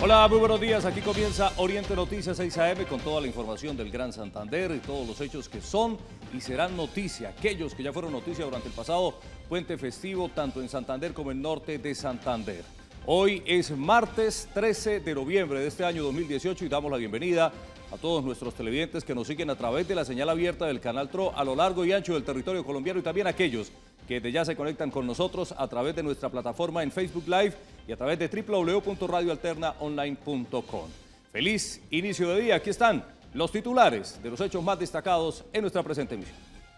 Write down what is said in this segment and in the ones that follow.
Hola, muy buenos días. Aquí comienza Oriente Noticias 6 AM con toda la información del Gran Santander y todos los hechos que son y serán noticia. Aquellos que ya fueron noticia durante el pasado puente festivo, tanto en Santander como en norte de Santander. Hoy es martes 13 de noviembre de este año 2018 y damos la bienvenida a todos nuestros televidentes que nos siguen a través de la señal abierta del Canal TRO a lo largo y ancho del territorio colombiano y también aquellos que de ya se conectan con nosotros a través de nuestra plataforma en Facebook Live y a través de www.radioalternaonline.com. Feliz inicio de día. Aquí están los titulares de los hechos más destacados en nuestra presente emisión.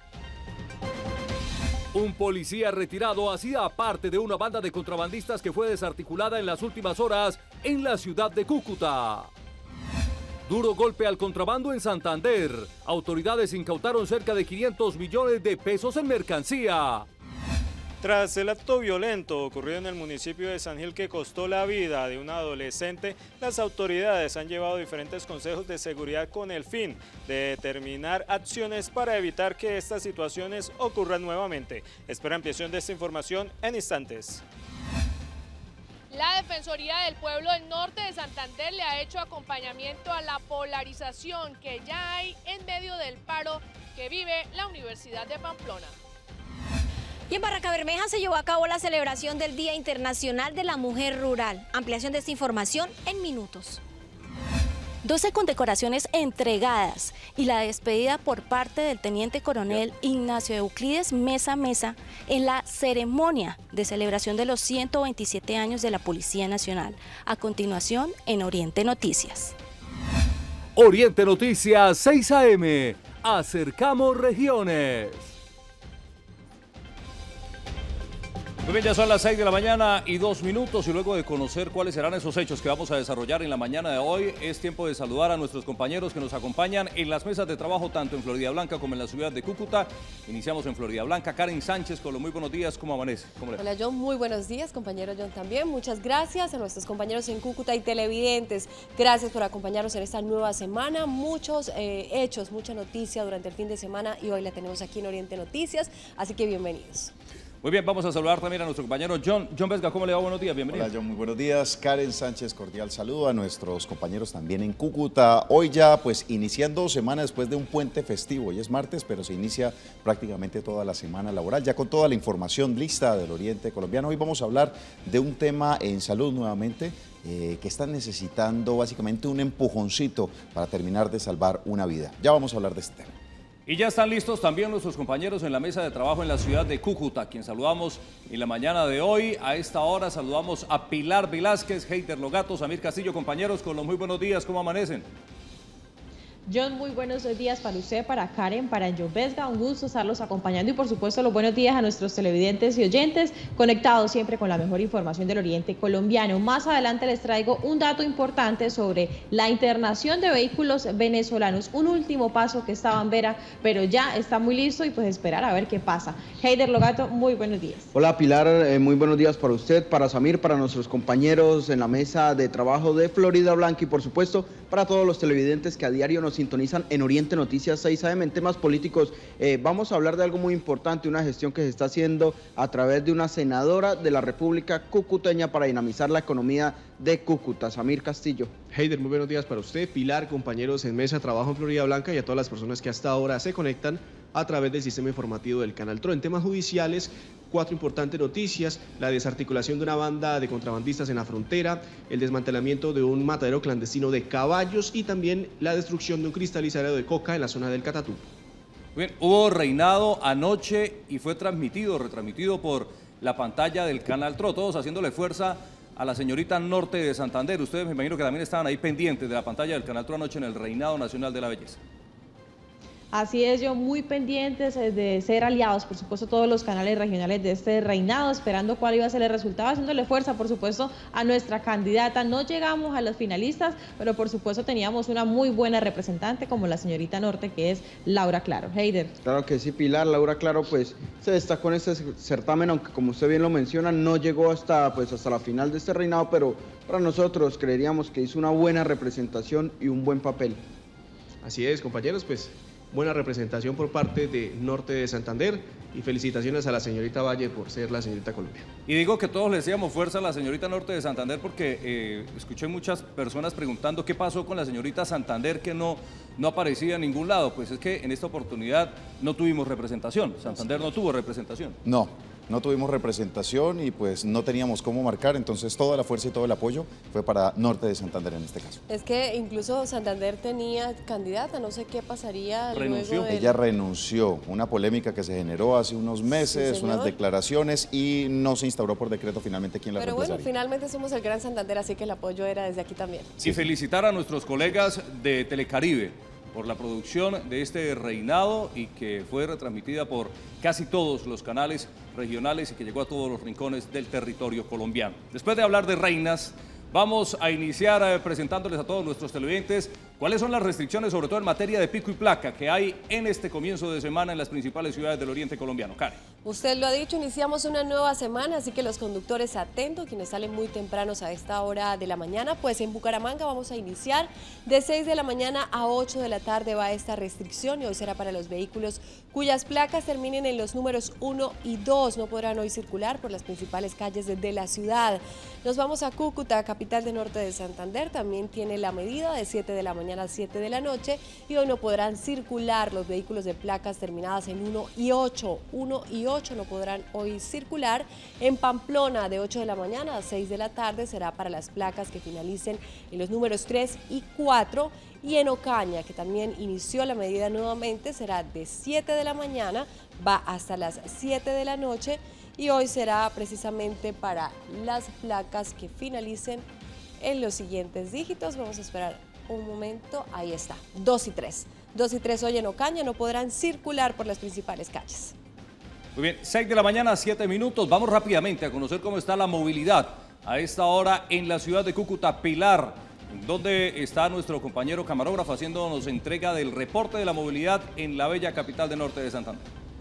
Un policía retirado hacía parte de una banda de contrabandistas que fue desarticulada en las últimas horas en la ciudad de Cúcuta. Duro golpe al contrabando en Santander. Autoridades incautaron cerca de 500 millones de pesos en mercancía. Tras el acto violento ocurrido en el municipio de San Gil que costó la vida de un adolescente, las autoridades han llevado diferentes consejos de seguridad con el fin de determinar acciones para evitar que estas situaciones ocurran nuevamente. Espera ampliación de esta información en instantes. La Defensoría del Pueblo del Norte de Santander le ha hecho acompañamiento a la polarización que ya hay en medio del paro que vive la Universidad de Pamplona. Y en Barrancabermeja se llevó a cabo la celebración del Día Internacional de la Mujer Rural. Ampliación de esta información en minutos. 12 condecoraciones entregadas y la despedida por parte del teniente coronel Ignacio Euclides Mesa Mesa en la ceremonia de celebración de los 127 años de la Policía Nacional. A continuación, en Oriente Noticias. Oriente Noticias 6 AM. Acercamos regiones. Muy bien, ya son las 6 de la mañana y 2 minutos y luego de conocer cuáles serán esos hechos que vamos a desarrollar en la mañana de hoy, es tiempo de saludar a nuestros compañeros que nos acompañan en las mesas de trabajo tanto en Florida Blanca como en la ciudad de Cúcuta. Iniciamos en Florida Blanca. Karen Sánchez, con los muy buenos días, ¿cómo amanece? Hola John, muy buenos días, compañero John también. Muchas gracias a nuestros compañeros en Cúcuta y televidentes. Gracias por acompañarnos en esta nueva semana. Muchos hechos, mucha noticia durante el fin de semana y hoy la tenemos aquí en Oriente Noticias, así que bienvenidos. Muy bien, vamos a saludar también a nuestro compañero John Vesga. ¿Cómo le va? Buenos días, bienvenido. Hola John, muy buenos días. Karen Sánchez, cordial saludo a nuestros compañeros también en Cúcuta. Hoy ya pues iniciando semana después de un puente festivo. Hoy es martes, pero se inicia prácticamente toda la semana laboral, ya con toda la información lista del Oriente colombiano. Hoy vamos a hablar de un tema en salud nuevamente, que están necesitando básicamente un empujoncito para terminar de salvar una vida. Ya vamos a hablar de este tema. Y ya están listos también nuestros compañeros en la mesa de trabajo en la ciudad de Cúcuta, a quien saludamos en la mañana de hoy. A esta hora saludamos a Pilar Velázquez, Heider Logato, Samir Castillo, compañeros, con los muy buenos días, ¿cómo amanecen? John, muy buenos días para usted, para Karen, para John Vesga, un gusto estarlos acompañando y por supuesto los buenos días a nuestros televidentes y oyentes conectados siempre con la mejor información del Oriente colombiano. Más adelante les traigo un dato importante sobre la internación de vehículos venezolanos, un último paso que estaba en vera, pero ya está muy listo y pues esperar a ver qué pasa. Heider Logato, muy buenos días. Hola Pilar, muy buenos días para usted, para Samir, para nuestros compañeros en la mesa de trabajo de Florida Blanca y por supuesto para todos los televidentes que a diario nos sintonizan en Oriente Noticias 6 AM. En temas políticos vamos a hablar de algo muy importante, una gestión que se está haciendo a través de una senadora de la República cucuteña para dinamizar la economía de Cúcuta. Samir Castillo. Heider, muy buenos días para usted, Pilar, compañeros en mesa de trabajo en Florida Blanca y a todas las personas que hasta ahora se conectan a través del sistema informativo del Canal TRO. En temas judiciales, 4 importantes noticias: la desarticulación de una banda de contrabandistas en la frontera, el desmantelamiento de un matadero clandestino de caballos y también la destrucción de un cristalizadero de coca en la zona del Catatú. Bien, hubo reinado anoche y fue retransmitido por la pantalla del Canal TRO, todos haciéndole fuerza a la señorita Norte de Santander. Ustedes me imagino que también estaban ahí pendientes de la pantalla del Canal TRO anoche en el Reinado Nacional de la Belleza. Así es, yo muy pendientes de ser aliados, por supuesto, todos los canales regionales de este reinado, esperando cuál iba a ser el resultado, haciéndole fuerza, por supuesto, a nuestra candidata. No llegamos a los finalistas, pero por supuesto teníamos una muy buena representante como la señorita Norte, que es Laura Claro. Heider. Claro que sí, Pilar. Laura Claro pues se destacó en este certamen, aunque como usted bien lo menciona, no llegó hasta la final de este reinado, pero para nosotros creeríamos que hizo una buena representación y un buen papel. Así es, compañeros, pues buena representación por parte de Norte de Santander y felicitaciones a la señorita Valle por ser la señorita Colombia. Y digo que todos le decíamos fuerza a la señorita Norte de Santander porque escuché muchas personas preguntando qué pasó con la señorita Santander que no aparecía en ningún lado. Pues es que en esta oportunidad no tuvimos representación, Santander no tuvo representación. No tuvimos representación y pues no teníamos cómo marcar, entonces toda la fuerza y todo el apoyo fue para Norte de Santander en este caso. Es que incluso Santander tenía candidata, no sé qué pasaría renunció. luego Ella renunció, una polémica que se generó hace unos meses, sí, unas declaraciones y no se instauró por decreto finalmente quién la reemplazaría. Pero bueno, finalmente somos el Gran Santander, así que el apoyo era desde aquí también. Y felicitar a nuestros colegas de Telecaribe por la producción de este reinado y que fue retransmitida por casi todos los canales regionales y que llegó a todos los rincones del territorio colombiano. Después de hablar de reinas, vamos a iniciar presentándoles a todos nuestros televidentes cuáles son las restricciones, sobre todo en materia de pico y placa, que hay en este comienzo de semana en las principales ciudades del oriente colombiano. Karen. Usted lo ha dicho, iniciamos una nueva semana, así que los conductores atentos, quienes salen muy tempranos a esta hora de la mañana, pues en Bucaramanga vamos a iniciar de 6 de la mañana a 8 de la tarde va esta restricción y hoy será para los vehículos cuyas placas terminen en los números 1 y 2. No podrán hoy circular por las principales calles de la ciudad. Nos vamos a Cúcuta, capital de Norte de Santander, también tiene la medida de 7 de la mañana a 7 de la noche y hoy no podrán circular los vehículos de placas terminadas en 1 y 8. 1 y 8 no podrán hoy circular. En Pamplona de 8 de la mañana a 6 de la tarde será para las placas que finalicen en los números 3 y 4 y en Ocaña, que también inició la medida nuevamente, será de 7 de la mañana, va hasta las 7 de la noche y hoy será precisamente para las placas que finalicen en los siguientes dígitos. Vamos a esperar un momento, ahí está, 2 y 3. 2 y 3 hoy en Ocaña no podrán circular por las principales calles. Muy bien, 6 de la mañana, 7 minutos. Vamos rápidamente a conocer cómo está la movilidad a esta hora en la ciudad de Cúcuta. Pilar, donde está nuestro compañero camarógrafo haciéndonos entrega del reporte de la movilidad en la bella capital de Norte de Santander.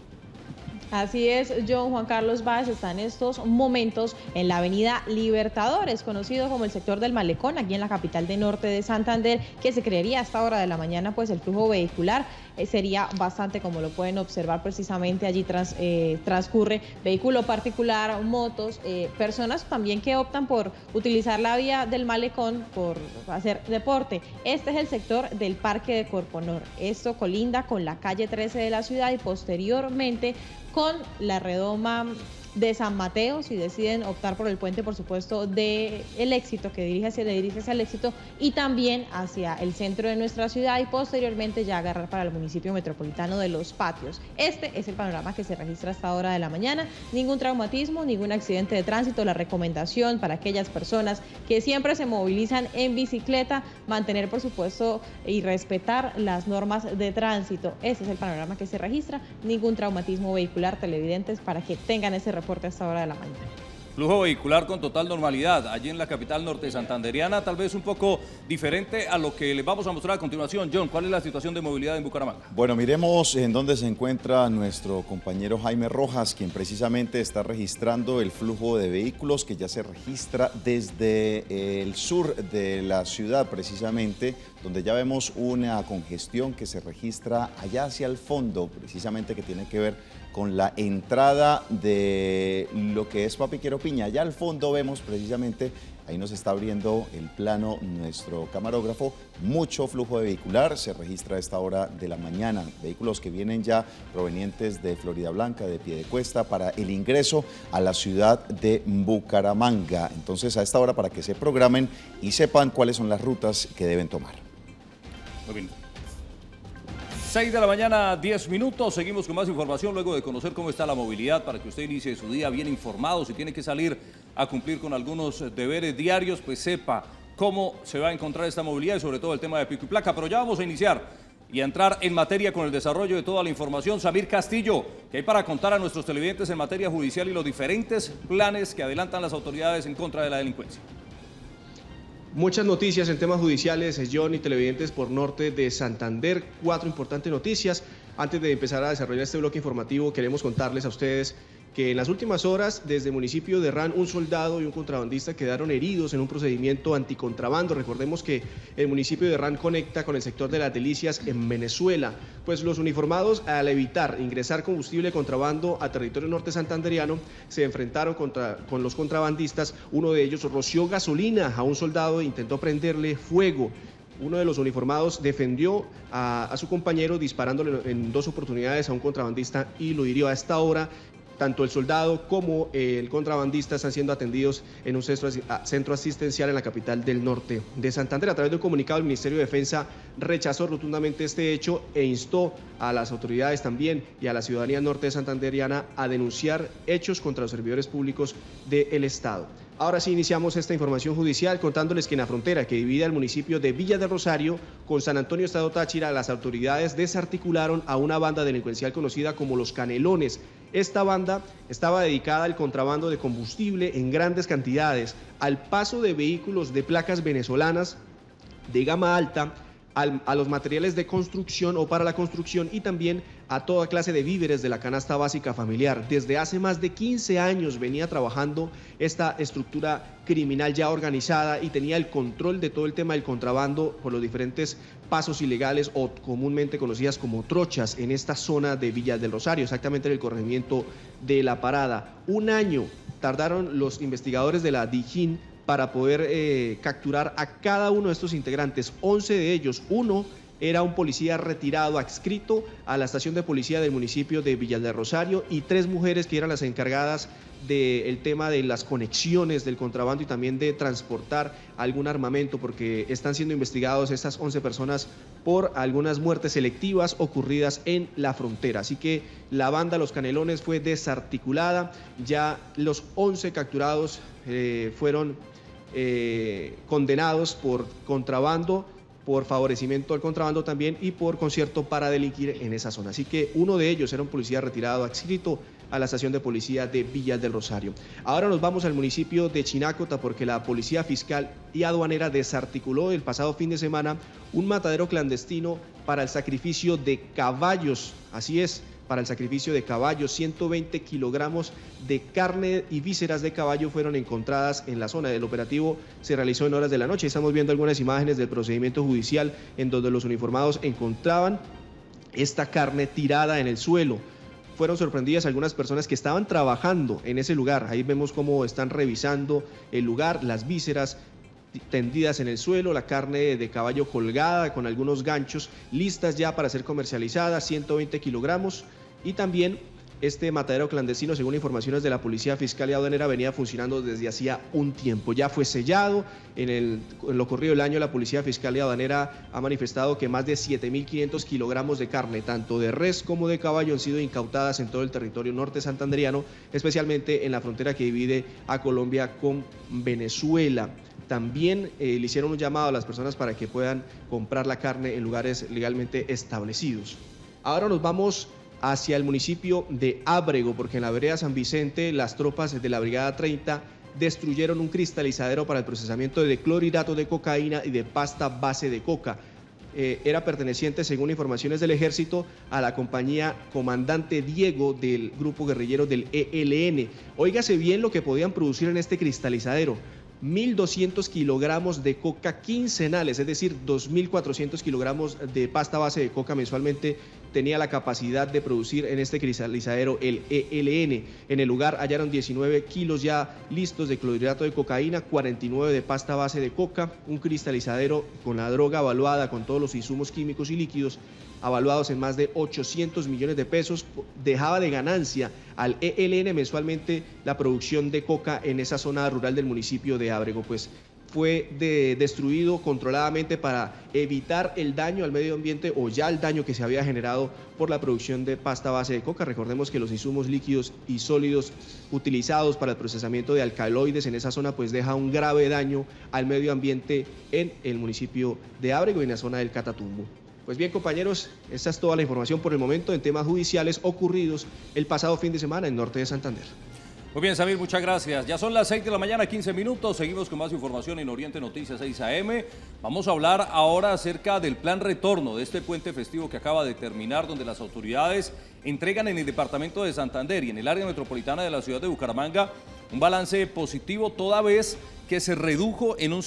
Así es, John. Juan Carlos Báez está en estos momentos en la avenida Libertadores, conocido como el sector del Malecón, aquí en la capital de Norte de Santander, que se creería a esta hora de la mañana, pues el flujo vehicular sería bastante, como lo pueden observar precisamente allí transcurre vehículo particular, motos, personas también que optan por utilizar la vía del Malecón por hacer deporte. Este es el sector del Parque de Corponor. Esto colinda con la calle 13 de la ciudad y posteriormente con la redoma de San Mateo, si deciden optar por el puente, por supuesto, de El Éxito, que dirige hacia el Éxito, y también hacia el centro de nuestra ciudad y posteriormente ya agarrar para el municipio metropolitano de Los Patios. Este es el panorama que se registra a esta hora de la mañana. Ningún traumatismo, ningún accidente de tránsito. La recomendación para aquellas personas que siempre se movilizan en bicicleta, mantener, por supuesto, y respetar las normas de tránsito. Ese es el panorama que se registra. Ningún traumatismo vehicular, televidentes, para que tengan ese reporte a esta hora de la mañana. Flujo vehicular con total normalidad allí en la capital norte santanderiana, tal vez un poco diferente a lo que les vamos a mostrar a continuación. John, ¿cuál es la situación de movilidad en Bucaramanga? Bueno, miremos en dónde se encuentra nuestro compañero Jaime Rojas, quien precisamente está registrando el flujo de vehículos que ya se registra desde el sur de la ciudad, precisamente, donde ya vemos una congestión que se registra allá hacia el fondo, precisamente que tiene que ver con la entrada de lo que es Papiquero Piña. Allá al fondo vemos precisamente, ahí nos está abriendo el plano nuestro camarógrafo, mucho flujo de vehicular, se registra a esta hora de la mañana, vehículos que vienen ya provenientes de Florida Blanca, de Piedecuesta, para el ingreso a la ciudad de Bucaramanga. Entonces a esta hora para que se programen y sepan cuáles son las rutas que deben tomar. Muy bien. 6 de la mañana, 10 minutos, seguimos con más información luego de conocer cómo está la movilidad para que usted inicie su día bien informado. Si tiene que salir a cumplir con algunos deberes diarios, pues sepa cómo se va a encontrar esta movilidad y sobre todo el tema de pico y placa. Pero ya vamos a iniciar y a entrar en materia con el desarrollo de toda la información. Samir Castillo, ¿qué hay para contar a nuestros televidentes en materia judicial y los diferentes planes que adelantan las autoridades en contra de la delincuencia? Muchas noticias en temas judiciales, John y televidentes por Norte de Santander. 4 importantes noticias. Antes de empezar a desarrollar este bloque informativo, queremos contarles a ustedes que en las últimas horas, desde el municipio de Herrán, un soldado y un contrabandista quedaron heridos en un procedimiento anticontrabando. Recordemos que el municipio de Herrán conecta con el sector de Las Delicias en Venezuela. Pues los uniformados, al evitar ingresar combustible contrabando a territorio norte santanderiano, se enfrentaron con los contrabandistas. Uno de ellos roció gasolina a un soldado e intentó prenderle fuego. Uno de los uniformados defendió a su compañero disparándole en 2 oportunidades a un contrabandista y lo hirió. A esta hora, tanto el soldado como el contrabandista están siendo atendidos en un centro asistencial en la capital del norte de Santander. A través de un comunicado, el Ministerio de Defensa rechazó rotundamente este hecho e instó a las autoridades también y a la ciudadanía norte santanderiana a denunciar hechos contra los servidores públicos del Estado. Ahora sí iniciamos esta información judicial contándoles que en la frontera que divide al municipio de Villa del Rosario con San Antonio, Estado Táchira, las autoridades desarticularon a una banda delincuencial conocida como Los Canelones. Esta banda estaba dedicada al contrabando de combustible en grandes cantidades, al paso de vehículos de placas venezolanas de gama alta, a los materiales de construcción o para la construcción y también a toda clase de víveres de la canasta básica familiar. Desde hace más de 15 años venía trabajando esta estructura criminal ya organizada y tenía el control de todo el tema del contrabando por los diferentes pasos ilegales o comúnmente conocidas como trochas en esta zona de Villa del Rosario, exactamente en el corregimiento de La Parada. Un año tardaron los investigadores de la DIJÍN para poder capturar a cada uno de estos integrantes, 11 de ellos. Uno era un policía retirado adscrito a la estación de policía del municipio de Villa del Rosario y 3 mujeres que eran las encargadas del tema de las conexiones del contrabando y también de transportar algún armamento, porque están siendo investigados estas 11 personas por algunas muertes selectivas ocurridas en la frontera. Así que la banda Los Canelones fue desarticulada, ya los 11 capturados fueron condenados por contrabando, por favorecimiento al contrabando también y por concierto para delinquir en esa zona. Así que uno de ellos era un policía retirado adscrito a la estación de policía de Villa del Rosario. Ahora nos vamos al municipio de Chinácota porque la Policía Fiscal y Aduanera desarticuló el pasado fin de semana un matadero clandestino para el sacrificio de caballos. Así es, para el sacrificio de caballos, 120 kilogramos de carne y vísceras de caballo fueron encontradas en la zona. El operativo se realizó en horas de la noche. Estamos viendo algunas imágenes del procedimiento judicial en donde los uniformados encontraban esta carne tirada en el suelo. Fueron sorprendidas algunas personas que estaban trabajando en ese lugar. Ahí vemos cómo están revisando el lugar, las vísceras tendidas en el suelo, la carne de caballo colgada con algunos ganchos, listas ya para ser comercializadas, 120 kilogramos. Y también este matadero clandestino, según informaciones de la Policía Fiscal y Aduanera, venía funcionando desde hacía un tiempo. Ya fue sellado. En lo corrido del año, la Policía Fiscal y Aduanera ha manifestado que más de 7.500 kilogramos de carne, tanto de res como de caballo, han sido incautadas en todo el territorio norte santanderiano, especialmente en la frontera que divide a Colombia con Venezuela. También le hicieron un llamado a las personas para que puedan comprar la carne en lugares legalmente establecidos. Ahora nos vamos hacia el municipio de Ábrego, porque en la vereda San Vicente las tropas de la Brigada 30 destruyeron un cristalizadero para el procesamiento de clorhidrato de cocaína y de pasta base de coca. Era perteneciente, según informaciones del Ejército, a la compañía Comandante Diego del grupo guerrillero del ELN. Óigase bien lo que podían producir en este cristalizadero: 1.200 kilogramos de coca quincenales, es decir, 2.400 kilogramos de pasta base de coca mensualmente tenía la capacidad de producir en este cristalizadero el ELN. En el lugar hallaron 19 kilos ya listos de clorhidrato de cocaína, 49 de pasta base de coca, un cristalizadero con la droga evaluada con todos los insumos químicos y líquidos avaluados en más de 800 millones de pesos. Dejaba de ganancia al ELN mensualmente la producción de coca en esa zona rural del municipio de Ábrego. Pues fue destruido controladamente para evitar el daño al medio ambiente o ya el daño que se había generado por la producción de pasta base de coca. Recordemos que los insumos líquidos y sólidos utilizados para el procesamiento de alcaloides en esa zona pues deja un grave daño al medio ambiente en el municipio de Ábrego y en la zona del Catatumbo. Pues bien, compañeros, esta es toda la información por el momento en temas judiciales ocurridos el pasado fin de semana en norte de Santander. Muy bien, Samir, muchas gracias. Ya son las 6 de la mañana, 15 minutos. Seguimos con más información en Oriente Noticias 6 AM. Vamos a hablar ahora acerca del plan retorno de este puente festivo que acaba de terminar, donde las autoridades entregan en el departamento de Santander y en el área metropolitana de la ciudad de Bucaramanga un balance positivo, toda vez que se redujo en un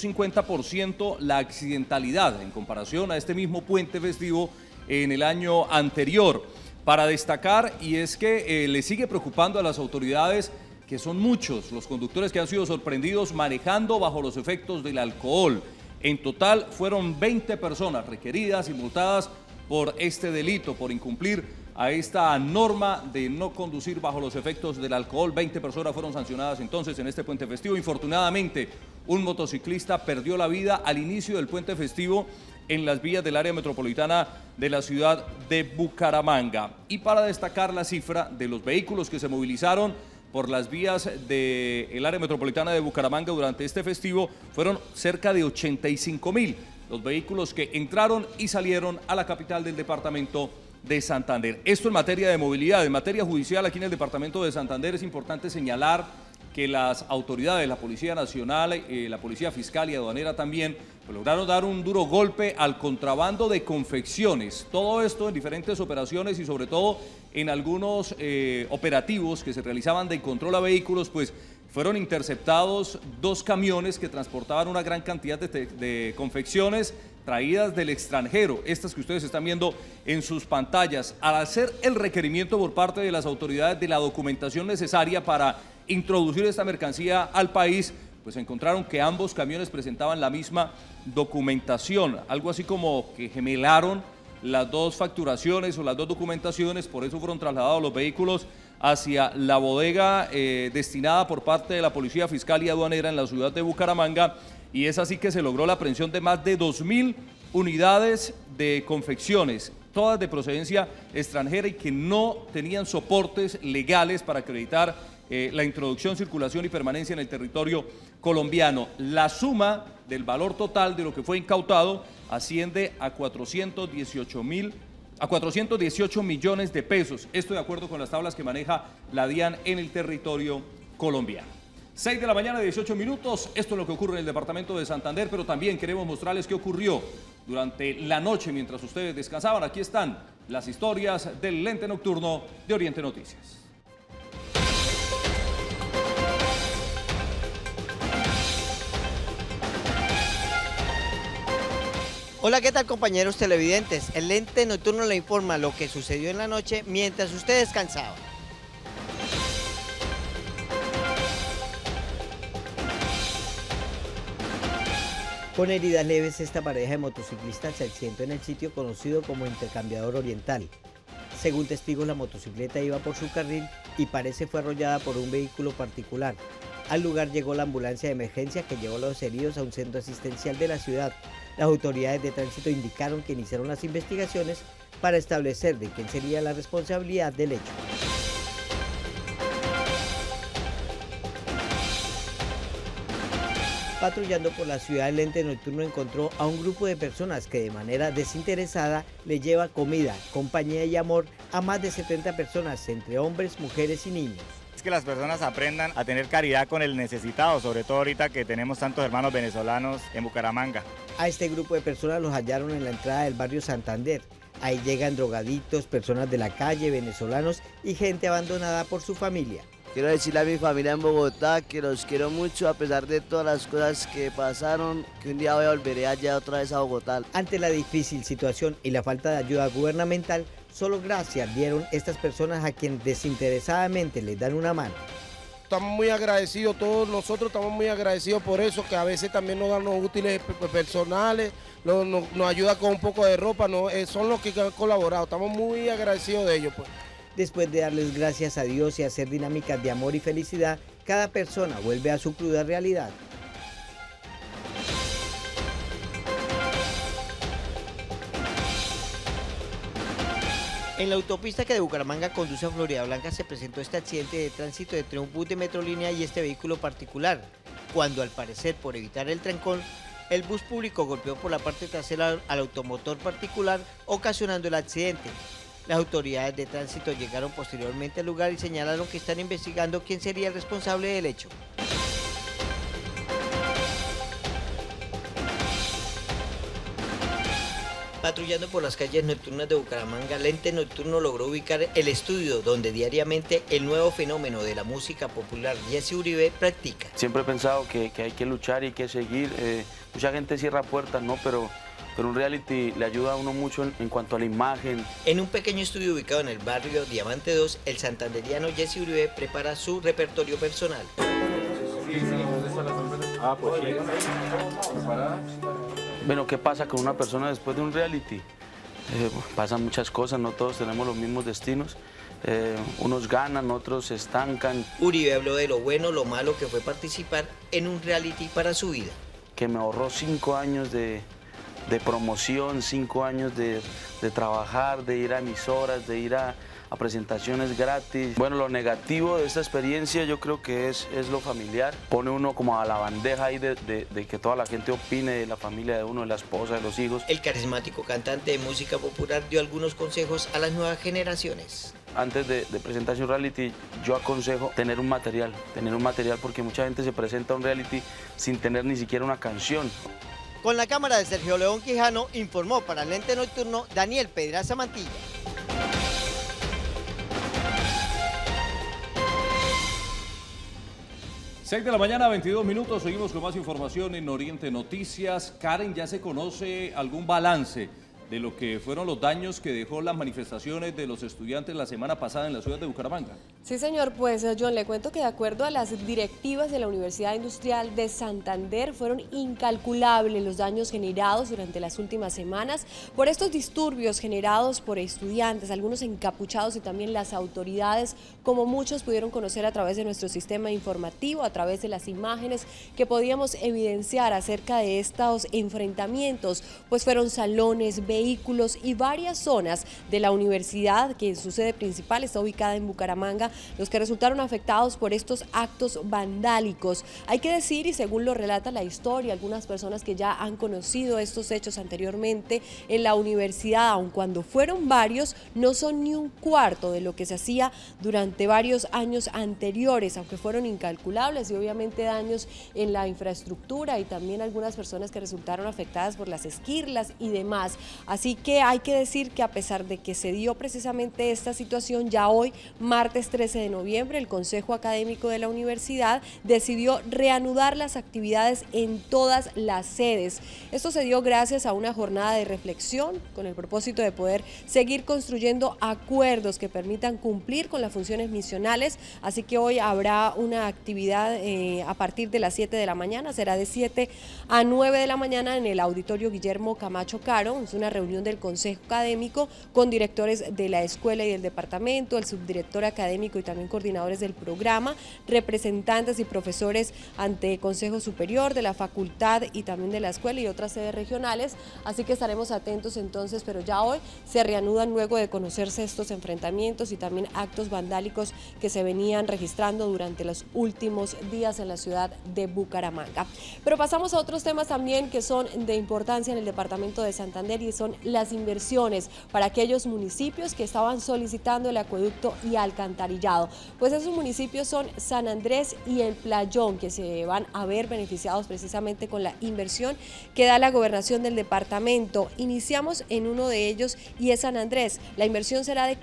50% la accidentalidad en comparación a este mismo puente festivo en el año anterior. Para destacar, y es que le sigue preocupando a las autoridades que son muchos los conductores que han sido sorprendidos manejando bajo los efectos del alcohol. En total fueron 20 personas requeridas y multadas por este delito, por incumplir a esta norma de no conducir bajo los efectos del alcohol. 20 personas fueron sancionadas entonces en este puente festivo. Infortunadamente, un motociclista perdió la vida al inicio del puente festivo en las vías del área metropolitana de la ciudad de Bucaramanga. Y para destacar la cifra de los vehículos que se movilizaron por las vías del área metropolitana de Bucaramanga durante este festivo, fueron cerca de 85.000 los vehículos que entraron y salieron a la capital del departamento de Santander. Esto en materia de movilidad. En materia judicial, aquí en el departamento de Santander es importante señalar que las autoridades, la Policía Nacional, la Policía Fiscal y Aduanera también, pues lograron dar un duro golpe al contrabando de confecciones. Todo esto en diferentes operaciones y sobre todo en algunos operativos que se realizaban de control a vehículos, pues fueron interceptados 2 camiones que transportaban una gran cantidad de confecciones traídas del extranjero, estas que ustedes están viendo en sus pantallas. Al hacer el requerimiento por parte de las autoridades de la documentación necesaria para introducir esta mercancía al país, pues encontraron que ambos camiones presentaban la misma documentación, algo así como que gemelaron las 2 facturaciones o las 2 documentaciones. Por eso fueron trasladados los vehículos hacia la bodega destinada por parte de la Policía Fiscal y Aduanera en la ciudad de Bucaramanga, y es así que se logró la aprehensión de más de 2.000 unidades de confecciones, todas de procedencia extranjera y que no tenían soportes legales para acreditar la introducción, circulación y permanencia en el territorio colombiano. La suma del valor total de lo que fue incautado asciende a 418 millones de pesos. Esto de acuerdo con las tablas que maneja la DIAN en el territorio colombiano. 6 de la mañana, 18 minutos. Esto es lo que ocurre en el departamento de Santander, pero también queremos mostrarles qué ocurrió durante la noche mientras ustedes descansaban. Aquí están las historias del lente nocturno de Oriente Noticias. Hola, ¿qué tal, compañeros televidentes? El lente nocturno le informa lo que sucedió en la noche mientras usted descansaba. Con heridas leves, esta pareja de motociclistas se accidentó en el sitio conocido como Intercambiador Oriental. Según testigos, la motocicleta iba por su carril y parece fue arrollada por un vehículo particular. Al lugar llegó la ambulancia de emergencia que llevó a los heridos a un centro asistencial de la ciudad. Las autoridades de tránsito indicaron que iniciaron las investigaciones para establecer de quién sería la responsabilidad del hecho. Patrullando por la ciudad, el lente nocturno encontró a un grupo de personas que de manera desinteresada le lleva comida, compañía y amor a más de 70 personas, entre hombres, mujeres y niños. Es que las personas aprendan a tener caridad con el necesitado, sobre todo ahorita que tenemos tantos hermanos venezolanos en Bucaramanga. A este grupo de personas los hallaron en la entrada del barrio Santander. Ahí llegan drogadictos, personas de la calle, venezolanos y gente abandonada por su familia. Quiero decirle a mi familia en Bogotá que los quiero mucho a pesar de todas las cosas que pasaron, que un día volveré allá otra vez a Bogotá. Ante la difícil situación y la falta de ayuda gubernamental, solo gracias dieron estas personas a quienes desinteresadamente les dan una mano. Estamos muy agradecidos, todos nosotros estamos muy agradecidos por eso, que a veces también nos dan los útiles personales, nos ayuda con un poco de ropa, son los que han colaborado, estamos muy agradecidos de ellos, pues. Después de darles gracias a Dios y hacer dinámicas de amor y felicidad, cada persona vuelve a su cruda realidad. En la autopista que de Bucaramanga conduce a Floridablanca se presentó este accidente de tránsito entre un bus de Metrolínea y este vehículo particular, cuando al parecer por evitar el trancón, el bus público golpeó por la parte trasera al automotor particular, ocasionando el accidente. Las autoridades de tránsito llegaron posteriormente al lugar y señalaron que están investigando quién sería el responsable del hecho. Patrullando por las calles nocturnas de Bucaramanga, el ente nocturno logró ubicar el estudio donde diariamente el nuevo fenómeno de la música popular Jesse Uribe practica. Siempre he pensado que hay que luchar y hay que seguir. Mucha gente cierra puertas, ¿no? Pero un reality le ayuda a uno mucho en cuanto a la imagen. En un pequeño estudio ubicado en el barrio Diamante 2, el santanderiano Jesse Uribe prepara su repertorio personal. Bueno, ¿qué pasa con una persona después de un reality? Pasan muchas cosas, no todos tenemos los mismos destinos. Unos ganan, otros se estancan. Uribe habló de lo bueno, lo malo que fue participar en un reality para su vida. Que me ahorró 5 años de promoción, 5 años de trabajar, de ir a emisoras, de ir a presentaciones gratis. Bueno, lo negativo de esta experiencia yo creo que es lo familiar. Pone uno como a la bandeja ahí de que toda la gente opine de la familia de uno, de la esposa, de los hijos. El carismático cantante de música popular dio algunos consejos a las nuevas generaciones. Antes de presentarse un reality, yo aconsejo tener un material porque mucha gente se presenta a un reality sin tener ni siquiera una canción. Con la cámara de Sergio León Quijano, informó para el ente nocturno Daniel Pedraza Mantilla. 6 de la mañana, 22 minutos, seguimos con más información en Oriente Noticias. Karen, ¿ya se conoce algún balance de lo que fueron los daños que dejó las manifestaciones de los estudiantes la semana pasada en la ciudad de Bucaramanga? Sí, señor, pues John, le cuento que de acuerdo a las directivas de la Universidad Industrial de Santander, fueron incalculables los daños generados durante las últimas semanas por estos disturbios generados por estudiantes, algunos encapuchados y también las autoridades, como muchos pudieron conocer a través de nuestro sistema informativo, a través de las imágenes que podíamos evidenciar acerca de estos enfrentamientos, pues fueron salones, vehículos y varias zonas de la universidad, que su sede principal está ubicada en Bucaramanga, los que resultaron afectados por estos actos vandálicos. Hay que decir, y según lo relata la historia, algunas personas que ya han conocido estos hechos anteriormente en la universidad, aun cuando fueron varios, no son ni un cuarto de lo que se hacía durante varios años anteriores, aunque fueron incalculables y obviamente daños en la infraestructura y también algunas personas que resultaron afectadas por las esquirlas y demás. Así que hay que decir que a pesar de que se dio precisamente esta situación, ya hoy, martes 13 de noviembre, el Consejo Académico de la Universidad decidió reanudar las actividades en todas las sedes. Esto se dio gracias a una jornada de reflexión con el propósito de poder seguir construyendo acuerdos que permitan cumplir con las funciones misionales. Así que hoy habrá una actividad a partir de las 7 de la mañana, será de 7 a 9 de la mañana en el Auditorio Guillermo Camacho Caro. Es una reunión del Consejo Académico con directores de la escuela y del departamento, el subdirector académico y también coordinadores del programa, representantes y profesores ante Consejo Superior de la facultad y también de la escuela y otras sedes regionales. Así que estaremos atentos entonces, pero ya hoy se reanudan luego de conocerse estos enfrentamientos y también actos vandálicos que se venían registrando durante los últimos días en la ciudad de Bucaramanga. Pero pasamos a otros temas también que son de importancia en el departamento de Santander y son las inversiones para aquellos municipios que estaban solicitando el acueducto y alcantarillado. Pues esos municipios son San Andrés y El Playón, que se van a ver beneficiados precisamente con la inversión que da la gobernación del departamento. Iniciamos en uno de ellos y es San Andrés. La inversión será de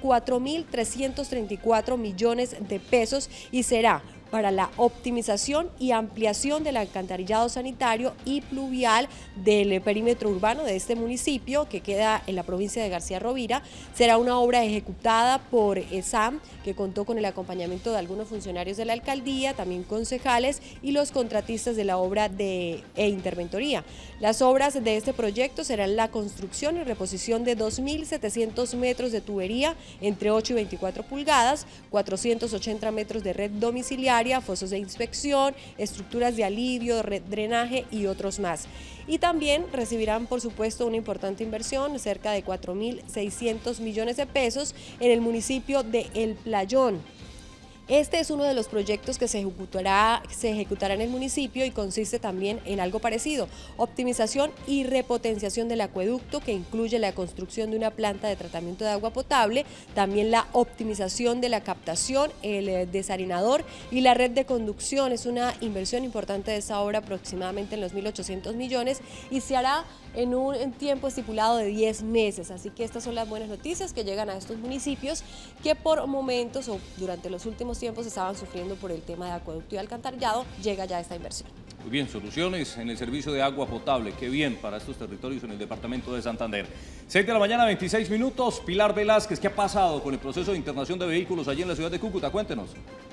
4.334 millones de pesos y será para la optimización y ampliación del alcantarillado sanitario y pluvial del perímetro urbano de este municipio que queda en la provincia de García Rovira. Será una obra ejecutada por ESAM, que contó con el acompañamiento de algunos funcionarios de la alcaldía, también concejales y los contratistas de la obra e interventoría. Las obras de este proyecto serán la construcción y reposición de 2.700 metros de tubería entre 8 y 24 pulgadas, 480 metros de red domiciliaria, fosos de inspección, estructuras de alivio, red drenaje y otros más. Y también recibirán, por supuesto, una importante inversión, cerca de 4.600 millones de pesos en el municipio de El Playón. Este es uno de los proyectos que se ejecutará en el municipio y consiste también en algo parecido, optimización y repotenciación del acueducto, que incluye la construcción de una planta de tratamiento de agua potable, también la optimización de la captación, el desalinador y la red de conducción. Es una inversión importante de esa obra, aproximadamente en los 1.800 millones, y se hará en un tiempo estipulado de 10 meses. Así que estas son las buenas noticias que llegan a estos municipios que por momentos o durante los últimos tiempos estaban sufriendo por el tema de acueducto y alcantarillado. Llega ya esta inversión. Muy bien, soluciones en el servicio de agua potable. Qué bien para estos territorios en el departamento de Santander. 6 de la mañana, 26 minutos. Pilar Velázquez, ¿qué ha pasado con el proceso de internación de vehículos allí en la ciudad de Cúcuta? Cuéntenos.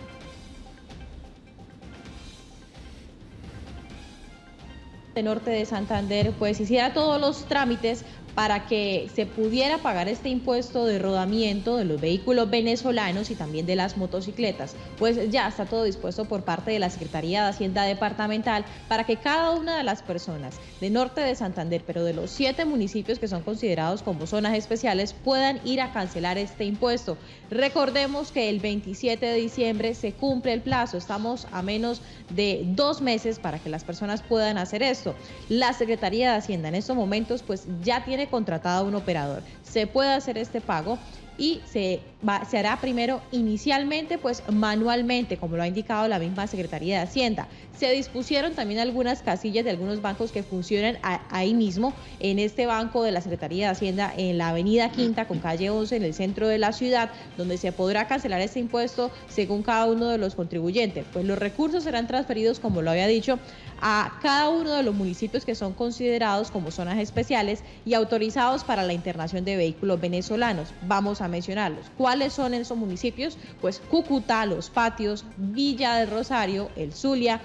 De Norte de Santander pues hiciera todos los trámites para que se pudiera pagar este impuesto de rodamiento de los vehículos venezolanos y también de las motocicletas. Pues ya está todo dispuesto por parte de la Secretaría de Hacienda Departamental para que cada una de las personas de Norte de Santander, pero de los 7 municipios que son considerados como zonas especiales, puedan ir a cancelar este impuesto. Recordemos que el 27 de diciembre se cumple el plazo, estamos a menos de 2 meses para que las personas puedan hacer esto. La Secretaría de Hacienda en estos momentos pues ya tiene contratado a un operador. Se puede hacer este pago y se hará primero inicialmente pues manualmente, como lo ha indicado la misma Secretaría de Hacienda. Se dispusieron también algunas casillas de algunos bancos que funcionan ahí mismo, en este banco de la Secretaría de Hacienda en la avenida Quinta con calle 11 en el centro de la ciudad, donde se podrá cancelar este impuesto según cada uno de los contribuyentes. Pues los recursos serán transferidos, como lo había dicho, a cada uno de los municipios que son considerados como zonas especiales y autorizados para la internación de vehículos venezolanos. Vamos a mencionarlos. ¿Cuáles son esos municipios? Pues Cúcuta, Los Patios, Villa del Rosario, El Zulia,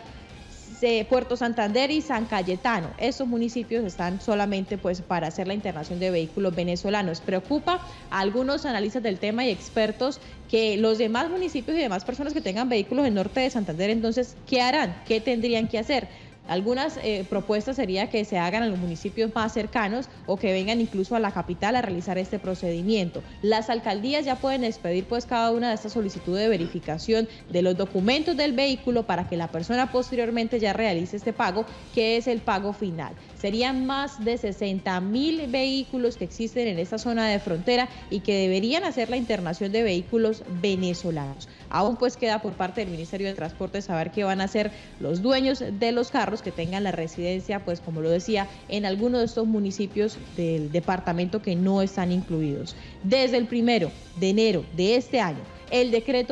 Puerto Santander y San Cayetano. Estos municipios están solamente pues para hacer la internación de vehículos venezolanos. Preocupa a algunos analistas del tema y expertos que los demás municipios y demás personas que tengan vehículos en Norte de Santander, entonces, ¿qué harán? ¿Qué tendrían que hacer? Algunas propuestas sería que se hagan en los municipios más cercanos o que vengan incluso a la capital a realizar este procedimiento. Las alcaldías ya pueden expedir pues cada una de estas solicitudes de verificación de los documentos del vehículo para que la persona posteriormente ya realice este pago, que es el pago final. Serían más de 60.000 vehículos que existen en esta zona de frontera y que deberían hacer la internación de vehículos venezolanos. Aún pues queda por parte del Ministerio de Transporte saber qué van a hacer los dueños de los carros que tengan la residencia, pues como lo decía, en alguno de estos municipios del departamento que no están incluidos. Desde el 1 de enero de este año, el decreto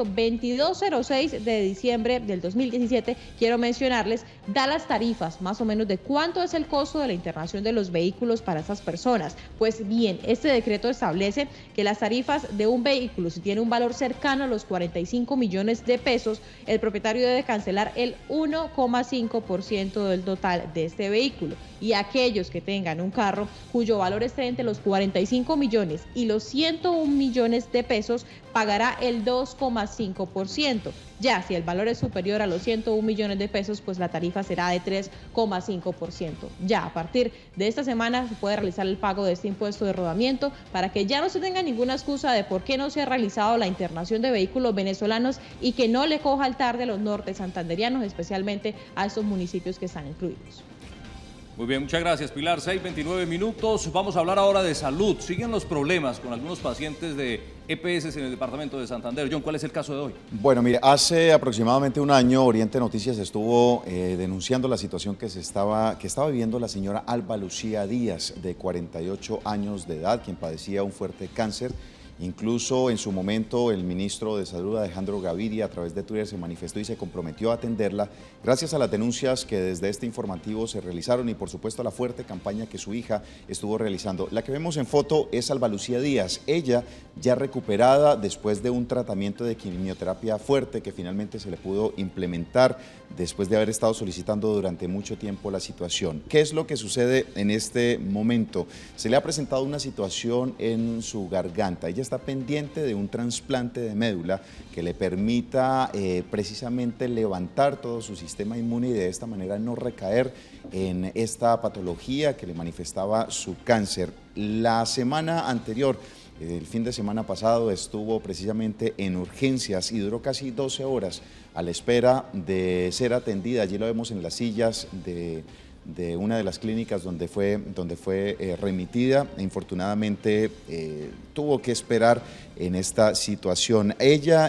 2206 de diciembre del 2017, quiero mencionarles, da las tarifas más o menos de cuánto es el costo de la internación de los vehículos para estas personas. Pues bien, este decreto establece que las tarifas de un vehículo, si tiene un valor cercano a los 45 millones de pesos, el propietario debe cancelar el 1,5% del total de este vehículo. Y aquellos que tengan un carro cuyo valor esté entre los 45 millones y los 101 millones de pesos, pagará el 2,5%. Ya si el valor es superior a los 101 millones de pesos, pues la tarifa será de 3,5%. Ya a partir de esta semana se puede realizar el pago de este impuesto de rodamiento para que ya no se tenga ninguna excusa de por qué no se ha realizado la internación de vehículos venezolanos y que no le coja el tarde a los norte santanderianos, especialmente a estos municipios que están incluidos. Muy bien, muchas gracias, Pilar. 6:29 minutos. Vamos a hablar ahora de salud. Siguen los problemas con algunos pacientes de EPS en el departamento de Santander. John, ¿cuál es el caso de hoy? Bueno, mire, hace aproximadamente un año Oriente Noticias estuvo denunciando la situación que estaba viviendo la señora Alba Lucía Díaz, de 48 años de edad, quien padecía un fuerte cáncer. Incluso en su momento el ministro de Salud, Alejandro Gaviria, a través de Twitter se manifestó y se comprometió a atenderla gracias a las denuncias que desde este informativo se realizaron y por supuesto a la fuerte campaña que su hija estuvo realizando. La que vemos en foto es Alba Lucía Díaz, ella ya recuperada después de un tratamiento de quimioterapia fuerte que finalmente se le pudo implementar después de haber estado solicitando durante mucho tiempo la situación. ¿Qué es lo que sucede en este momento? Se le ha presentado una situación en su garganta. Ella está pendiente de un trasplante de médula que le permita precisamente levantar todo su sistema inmune y de esta manera no recaer en esta patología que le manifestaba su cáncer. La semana anterior el fin de semana pasado estuvo precisamente en urgencias y duró casi 12 horas a la espera de ser atendida. Allí lo vemos en las sillas de una de las clínicas donde fue remitida. Infortunadamente tuvo que esperar en esta situación. Ella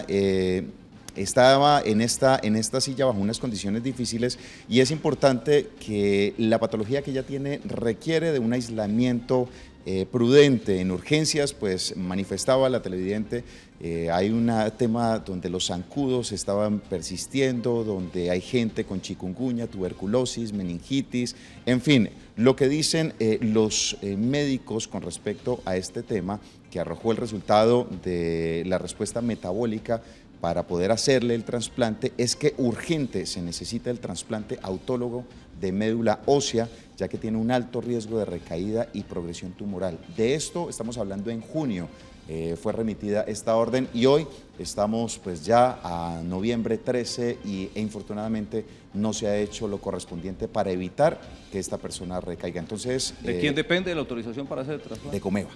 estaba en esta silla bajo unas condiciones difíciles y es importante que la patología que ella tiene requiere de un aislamiento prudente. En urgencias, pues manifestaba la televidente, hay un tema donde los zancudos estaban persistiendo, donde hay gente con chikungunya, tuberculosis, meningitis, en fin, lo que dicen los médicos con respecto a este tema, que arrojó el resultado de la respuesta metabólica para poder hacerle el trasplante, es que urgente se necesita el trasplante autólogo de médula ósea, ya que tiene un alto riesgo de recaída y progresión tumoral. De esto estamos hablando en junio, fue remitida esta orden y hoy estamos pues ya a noviembre 13 e infortunadamente no se ha hecho lo correspondiente para evitar que esta persona recaiga. Entonces, ¿de quién depende la autorización para hacer el trasplante?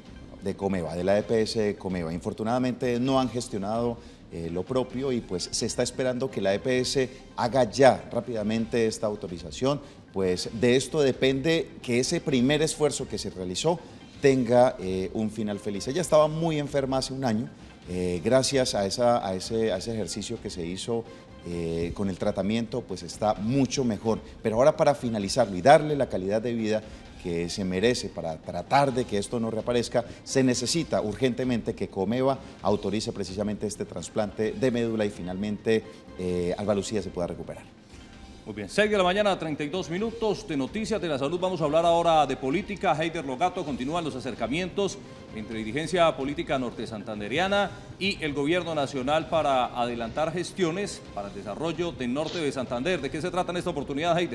De Comeva, de la EPS Comeva. Infortunadamente no han gestionado lo propio y pues se está esperando que la EPS haga ya rápidamente esta autorización, pues de esto depende que ese primer esfuerzo que se realizó tenga un final feliz. Ella estaba muy enferma hace un año, gracias a ese ejercicio que se hizo con el tratamiento, pues está mucho mejor, pero ahora para finalizarlo y darle la calidad de vida que se merece para tratar de que esto no reaparezca, se necesita urgentemente que Comeva autorice precisamente este trasplante de médula y finalmente Alba Lucía se pueda recuperar. Muy bien, 6 de la mañana, 32 minutos de noticias de la salud. Vamos a hablar ahora de política. Heider Logato, continúan los acercamientos entre dirigencia política norte santanderiana y el gobierno nacional para adelantar gestiones para el desarrollo del norte de Santander. ¿De qué se trata en esta oportunidad, Heider?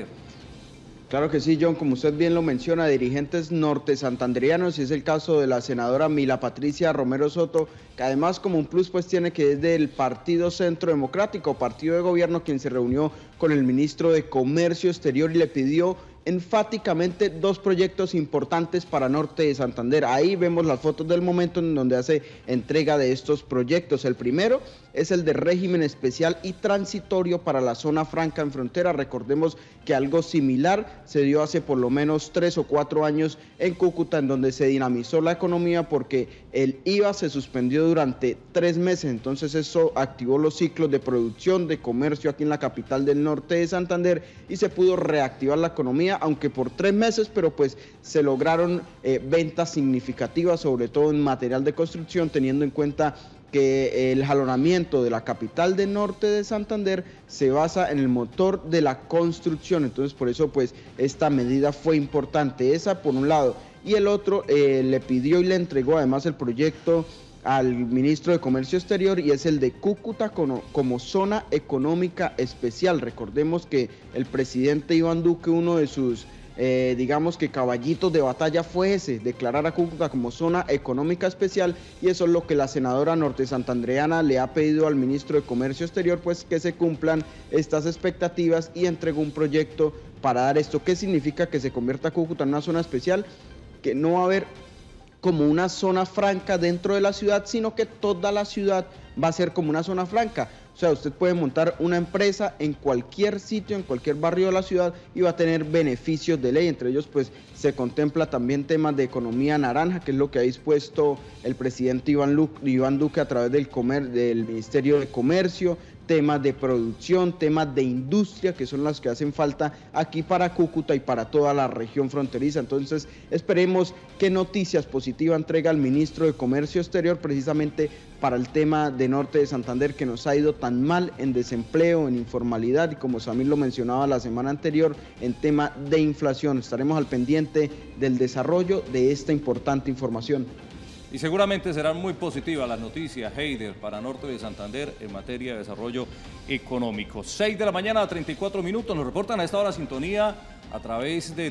Claro que sí, John, como usted bien lo menciona, dirigentes norte santanderianos, y es el caso de la senadora Mila Patricia Romero Soto, que además como un plus pues tiene que es del Partido Centro Democrático, partido de gobierno, quien se reunió con el ministro de Comercio Exterior y le pidió enfáticamente dos proyectos importantes para norte de Santander. Ahí vemos las fotos del momento en donde hace entrega de estos proyectos. El primero es el de régimen especial y transitorio para la zona franca en frontera. Recordemos que algo similar se dio hace por lo menos 3 o 4 años en Cúcuta, en donde se dinamizó la economía porque el IVA se suspendió durante 3 meses. Entonces eso activó los ciclos de producción, de comercio aquí en la capital del norte de Santander y se pudo reactivar la economía, aunque por 3 meses, pero pues se lograron ventas significativas, sobre todo en material de construcción, teniendo en cuenta que el jalonamiento de la capital del norte de Santander se basa en el motor de la construcción. Entonces por eso pues esta medida fue importante, esa por un lado, y el otro le pidió y le entregó además el proyecto al ministro de Comercio Exterior, y es el de Cúcuta como zona económica especial. Recordemos que el presidente Iván Duque, uno de sus digamos que caballitos de batalla fue ese, declarar a Cúcuta como zona económica especial, y eso es lo que la senadora norte santanderiana le ha pedido al ministro de Comercio Exterior, pues que se cumplan estas expectativas, y entregó un proyecto para dar esto. ¿Qué significa que se convierta Cúcuta en una zona especial? Que no va a haber como una zona franca dentro de la ciudad, sino que toda la ciudad va a ser como una zona franca. O sea, usted puede montar una empresa en cualquier sitio, en cualquier barrio de la ciudad, y va a tener beneficios de ley. Entre ellos, pues, se contempla también temas de economía naranja, que es lo que ha dispuesto el presidente Iván Duque a través del Ministerio de Comercio, temas de producción, temas de industria, que son las que hacen falta aquí para Cúcuta y para toda la región fronteriza. Entonces, esperemos qué noticias positivas entrega el ministro de Comercio Exterior precisamente para el tema de norte de Santander, que nos ha ido tan mal en desempleo, en informalidad, y como Samir lo mencionaba la semana anterior, en tema de inflación. Estaremos al pendiente del desarrollo de esta importante información. Y seguramente serán muy positivas las noticias, Heider, para norte de Santander en materia de desarrollo económico. 6 de la mañana, 34 minutos, nos reportan a esta hora sintonía a través de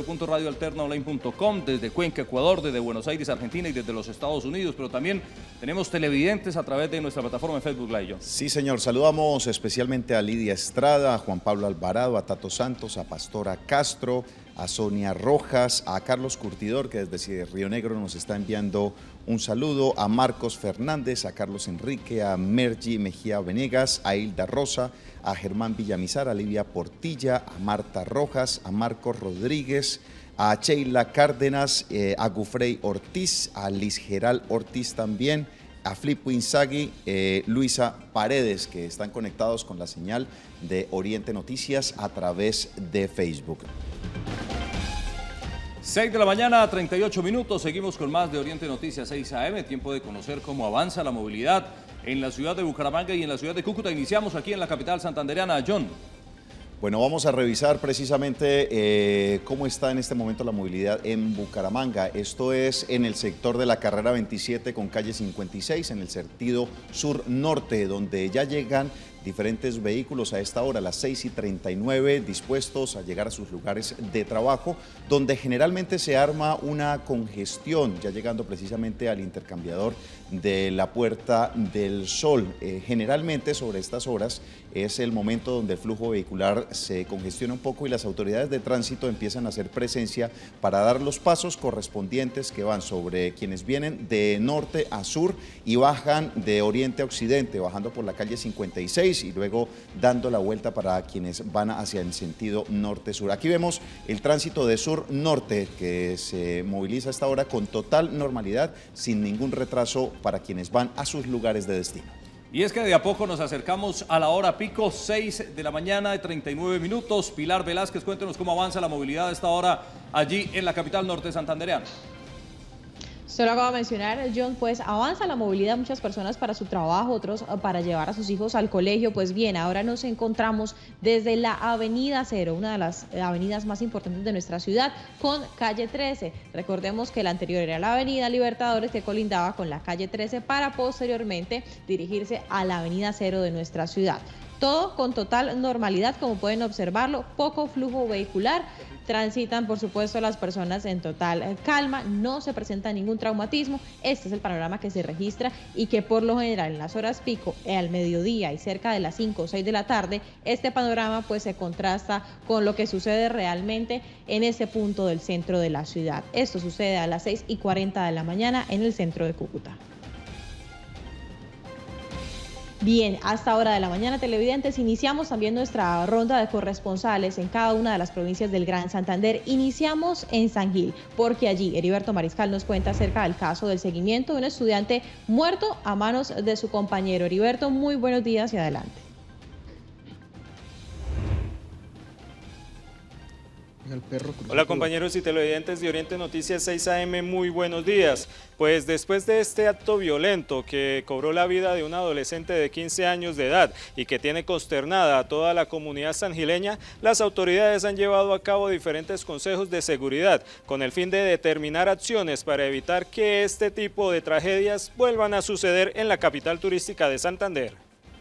www.radioalternaonline.com, desde Cuenca, Ecuador, desde Buenos Aires, Argentina, y desde los Estados Unidos, pero también tenemos televidentes a través de nuestra plataforma en Facebook Live. Sí, señor, saludamos especialmente a Lidia Estrada, a Juan Pablo Alvarado, a Tato Santos, a Pastora Castro, a Sonia Rojas, a Carlos Curtidor, que desde Río Negro nos está enviando un saludo, a Marcos Fernández, a Carlos Enrique, a Mergy Mejía Venegas, a Hilda Rosa, a Germán Villamizar, a Livia Portilla, a Marta Rojas, a Marcos Rodríguez, a Sheila Cárdenas, a Gufrey Ortiz, a Liz Geral Ortiz también, a Filipo Inzagui, Luisa Paredes, que están conectados con la señal de Oriente Noticias a través de Facebook. 6 de la mañana, 38 minutos, seguimos con más de Oriente Noticias 6 AM, tiempo de conocer cómo avanza la movilidad en la ciudad de Bucaramanga y en la ciudad de Cúcuta. Iniciamos aquí en la capital santandereana. John. Bueno, vamos a revisar precisamente cómo está en este momento la movilidad en Bucaramanga. Esto es en el sector de la carrera 27 con calle 56, en el sentido sur-norte, donde ya llegan diferentes vehículos a esta hora, a las 6:39, dispuestos a llegar a sus lugares de trabajo, donde generalmente se arma una congestión, ya llegando precisamente al intercambiador de la Puerta del Sol. Generalmente sobre estas horas es el momento donde el flujo vehicular se congestiona un poco y las autoridades de tránsito empiezan a hacer presencia para dar los pasos correspondientes que van sobre quienes vienen de norte a sur y bajan de oriente a occidente, bajando por la calle 56 y luego dando la vuelta para quienes van hacia el sentido norte-sur. Aquí vemos el tránsito de sur-norte que se moviliza a esta hora con total normalidad, sin ningún retraso para quienes van a sus lugares de destino. Y es que de a poco nos acercamos a la hora pico, 6 de la mañana, 39 minutos. Pilar Velázquez, cuéntenos cómo avanza la movilidad a esta hora allí en la capital norte santandereana. Se lo acabo de mencionar, John, pues avanza la movilidad, muchas personas para su trabajo, otros para llevar a sus hijos al colegio. Pues bien, ahora nos encontramos desde la Avenida Cero, una de las avenidas más importantes de nuestra ciudad, con calle 13. Recordemos que la anterior era la Avenida Libertadores, que colindaba con la calle 13, para posteriormente dirigirse a la Avenida Cero de nuestra ciudad. Todo con total normalidad, como pueden observarlo, poco flujo vehicular. Transitan, por supuesto, las personas en total calma, no se presenta ningún traumatismo. Este es el panorama que se registra y que por lo general en las horas pico, al mediodía y cerca de las 5 o 6 de la tarde, este panorama pues se contrasta con lo que sucede realmente en ese punto del centro de la ciudad. Esto sucede a las 6:40 de la mañana en el centro de Cúcuta. Bien, hasta hora de la mañana, televidentes, iniciamos también nuestra ronda de corresponsales en cada una de las provincias del Gran Santander. Iniciamos en San Gil, porque allí Heriberto Mariscal nos cuenta acerca del caso del seguimiento de un estudiante muerto a manos de su compañero. Heriberto, muy buenos días y adelante. Hola compañeros y televidentes de Oriente Noticias 6 AM, muy buenos días. Pues después de este acto violento que cobró la vida de un adolescente de 15 años de edad y que tiene consternada a toda la comunidad sangileña, las autoridades han llevado a cabo diferentes consejos de seguridad con el fin de determinar acciones para evitar que este tipo de tragedias vuelvan a suceder en la capital turística de Santander.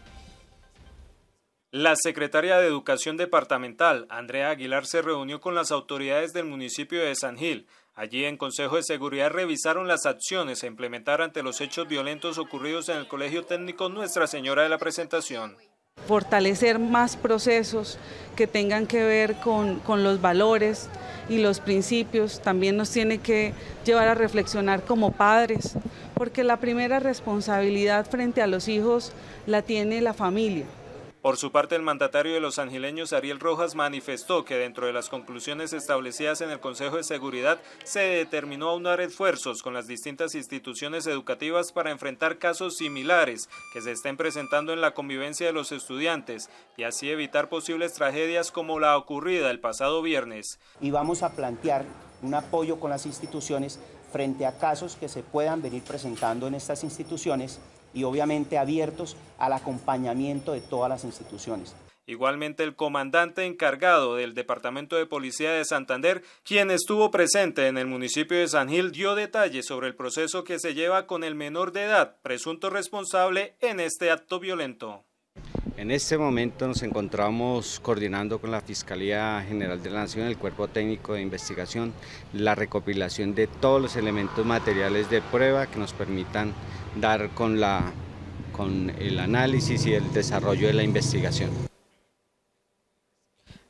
La secretaria de Educación Departamental, Andrea Aguilar, se reunió con las autoridades del municipio de San Gil. Allí, en Consejo de Seguridad, revisaron las acciones a implementar ante los hechos violentos ocurridos en el Colegio Técnico Nuestra Señora de la Presentación. Fortalecer más procesos que tengan que ver con los valores y los principios. También nos tiene que llevar a reflexionar como padres, porque la primera responsabilidad frente a los hijos la tiene la familia. Por su parte, el mandatario de los sangileños, Ariel Rojas, manifestó que dentro de las conclusiones establecidas en el Consejo de Seguridad se determinó aunar esfuerzos con las distintas instituciones educativas para enfrentar casos similares que se estén presentando en la convivencia de los estudiantes y así evitar posibles tragedias como la ocurrida el pasado viernes. Y vamos a plantear un apoyo con las instituciones frente a casos que se puedan venir presentando en estas instituciones y obviamente abiertos al acompañamiento de todas las instituciones. Igualmente, el comandante encargado del Departamento de Policía de Santander, quien estuvo presente en el municipio de San Gil, dio detalles sobre el proceso que se lleva con el menor de edad, presunto responsable en este acto violento. En este momento nos encontramos coordinando con la Fiscalía General de la Nación, el Cuerpo Técnico de Investigación, la recopilación de todos los elementos materiales de prueba que nos permitan dar con el análisis y el desarrollo de la investigación.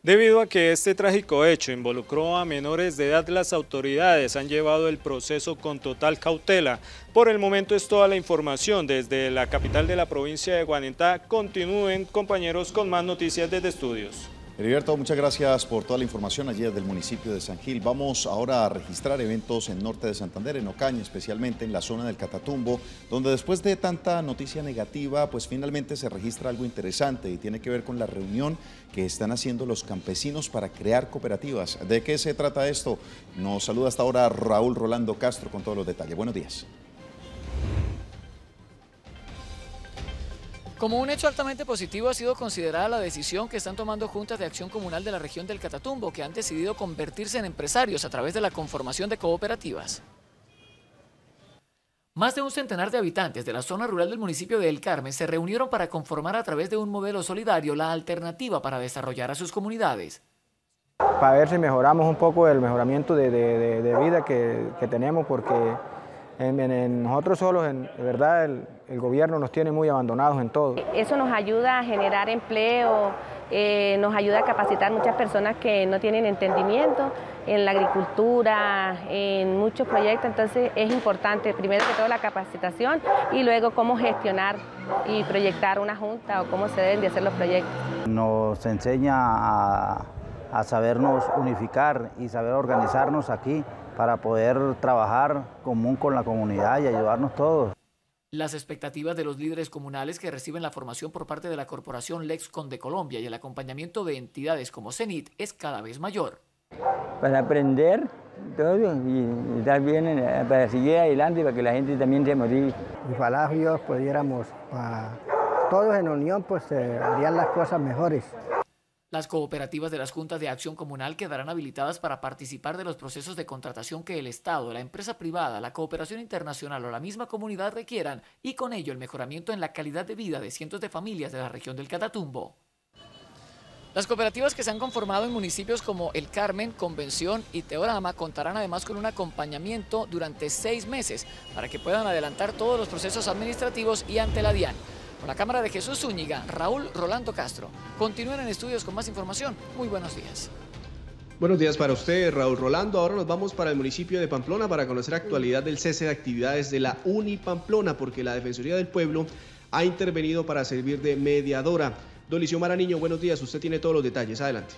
Debido a que este trágico hecho involucró a menores de edad, las autoridades han llevado el proceso con total cautela. Por el momento es toda la información desde la capital de la provincia de Guanentá. Continúen, compañeros, con más noticias desde estudios. Heriberto, muchas gracias por toda la información allí desde el municipio de San Gil. Vamos ahora a registrar eventos en norte de Santander, en Ocaña, especialmente en la zona del Catatumbo, donde después de tanta noticia negativa, pues finalmente se registra algo interesante y tiene que ver con la reunión que están haciendo los campesinos para crear cooperativas. ¿De qué se trata esto? Nos saluda hasta ahora Raúl Rolando Castro con todos los detalles. Buenos días. Como un hecho altamente positivo ha sido considerada la decisión que están tomando juntas de acción comunal de la región del Catatumbo, que han decidido convertirse en empresarios a través de la conformación de cooperativas. Más de un centenar de habitantes de la zona rural del municipio de El Carmen se reunieron para conformar a través de un modelo solidario la alternativa para desarrollar a sus comunidades. Para ver si mejoramos un poco el mejoramiento de vida que tenemos, porque en nosotros solos, de verdad, el gobierno nos tiene muy abandonados en todo. Eso nos ayuda a generar empleo, nos ayuda a capacitar muchas personas que no tienen entendimiento en la agricultura, en muchos proyectos. Entonces es importante, primero que todo, la capacitación y luego cómo gestionar y proyectar una junta o cómo se deben de hacer los proyectos. Nos enseña a sabernos unificar y saber organizarnos aquí para poder trabajar común con la comunidad y ayudarnos todos. Las expectativas de los líderes comunales que reciben la formación por parte de la Corporación Lexcon de Colombia y el acompañamiento de entidades como CENIT es cada vez mayor. Para aprender todo y estar bien, para seguir adelante y para que la gente también se motive. Ojalá Dios pudiéramos, todos en unión, pues harían las cosas mejores. Las cooperativas de las juntas de acción comunal quedarán habilitadas para participar de los procesos de contratación que el Estado, la empresa privada, la cooperación internacional o la misma comunidad requieran, y con ello el mejoramiento en la calidad de vida de cientos de familias de la región del Catatumbo. Las cooperativas que se han conformado en municipios como El Carmen, Convención y Teorama contarán además con un acompañamiento durante 6 meses para que puedan adelantar todos los procesos administrativos y ante la DIAN. Con la cámara de Jesús Zúñiga, Raúl Rolando Castro. Continúen en estudios con más información. Muy buenos días. Buenos días para usted, Raúl Rolando. Ahora nos vamos para el municipio de Pamplona para conocer actualidad del cese de actividades de la Unipamplona, porque la Defensoría del Pueblo ha intervenido para servir de mediadora. Don Lisiomara Niño, buenos días. Usted tiene todos los detalles. Adelante.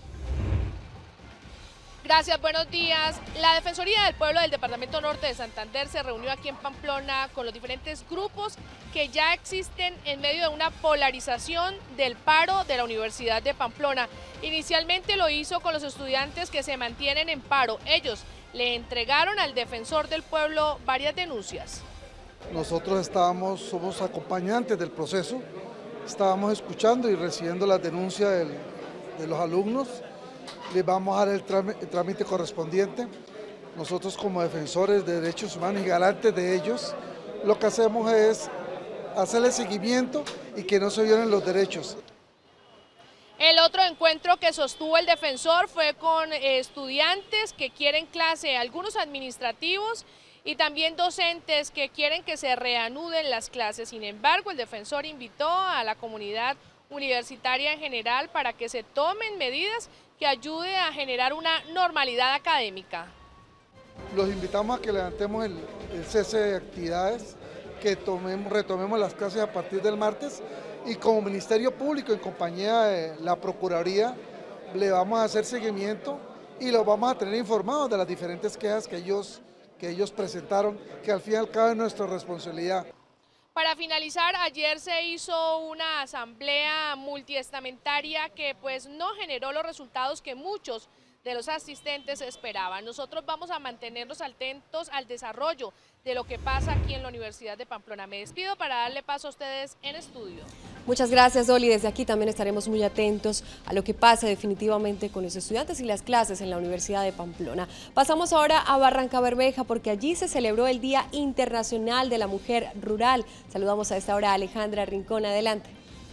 Gracias, buenos días. La Defensoría del Pueblo del Departamento Norte de Santander se reunió aquí en Pamplona con los diferentes grupos que ya existen en medio de una polarización del paro de la Universidad de Pamplona. Inicialmente lo hizo con los estudiantes que se mantienen en paro. Ellos le entregaron al Defensor del Pueblo varias denuncias. Nosotros somos acompañantes del proceso, estábamos escuchando y recibiendo las denuncias de los alumnos. Les vamos a dar el trámite correspondiente. Nosotros como defensores de derechos humanos y garantes de ellos, lo que hacemos es hacerle seguimiento y que no se violen los derechos. El otro encuentro que sostuvo el defensor fue con estudiantes que quieren clase, algunos administrativos y también docentes que quieren que se reanuden las clases. Sin embargo, el defensor invitó a la comunidad universitaria en general para que se tomen medidas que ayude a generar una normalidad académica. Los invitamos a que levantemos el cese de actividades, que retomemos las clases a partir del martes y como Ministerio Público en compañía de la Procuraduría le vamos a hacer seguimiento y los vamos a tener informados de las diferentes quejas que ellos presentaron, que al fin y al cabo es nuestra responsabilidad. Para finalizar, ayer se hizo una asamblea multiestamentaria que pues no generó los resultados que muchos de los asistentes esperaban. Nosotros vamos a mantenernos atentos al desarrollo de lo que pasa aquí en la Universidad de Pamplona. Me despido para darle paso a ustedes en estudio. Muchas gracias, Oli. Desde aquí también estaremos muy atentos a lo que pasa definitivamente con los estudiantes y las clases en la Universidad de Pamplona. Pasamos ahora a Barrancabermeja porque allí se celebró el Día Internacional de la Mujer Rural. Saludamos a esta hora a Alejandra Rincón. Adelante.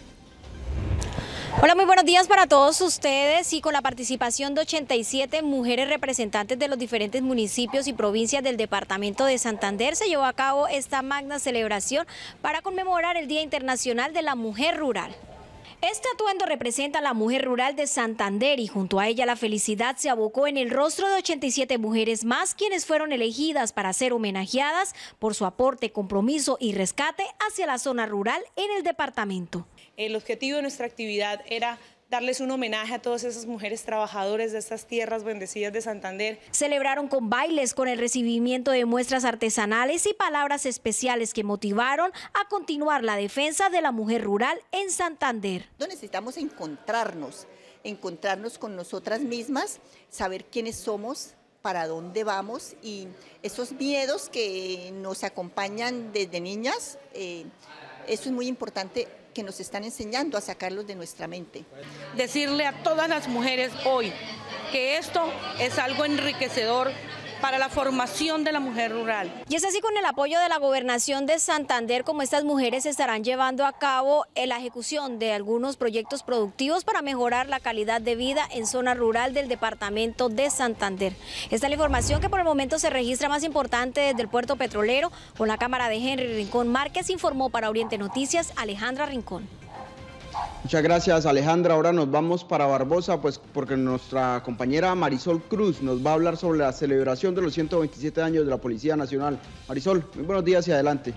Hola, muy buenos días para todos ustedes y con la participación de 87 mujeres representantes de los diferentes municipios y provincias del departamento de Santander se llevó a cabo esta magna celebración para conmemorar el Día Internacional de la Mujer Rural. Este atuendo representa a la mujer rural de Santander y junto a ella la felicidad se abocó en el rostro de 87 mujeres más, quienes fueron elegidas para ser homenajeadas por su aporte, compromiso y rescate hacia la zona rural en el departamento. El objetivo de nuestra actividad era darles un homenaje a todas esas mujeres trabajadoras de estas tierras bendecidas de Santander. Celebraron con bailes, con el recibimiento de muestras artesanales y palabras especiales que motivaron a continuar la defensa de la mujer rural en Santander. Necesitamos encontrarnos con nosotras mismas, saber quiénes somos, para dónde vamos y esos miedos que nos acompañan desde niñas, eso es muy importante, que nos están enseñando a sacarlos de nuestra mente. Decirle a todas las mujeres hoy que esto es algo enriquecedor para la formación de la mujer rural. Y es así con el apoyo de la Gobernación de Santander como estas mujeres estarán llevando a cabo la ejecución de algunos proyectos productivos para mejorar la calidad de vida en zona rural del departamento de Santander. Esta es la información que por el momento se registra más importante desde el puerto petrolero. Con la cámara de Henry Rincón Márquez informó para Oriente Noticias Alejandra Rincón. Muchas gracias, Alejandra. Ahora nos vamos para Barbosa, pues porque nuestra compañera Marisol Cruz nos va a hablar sobre la celebración de los 127 años de la Policía Nacional. Marisol, muy buenos días y adelante.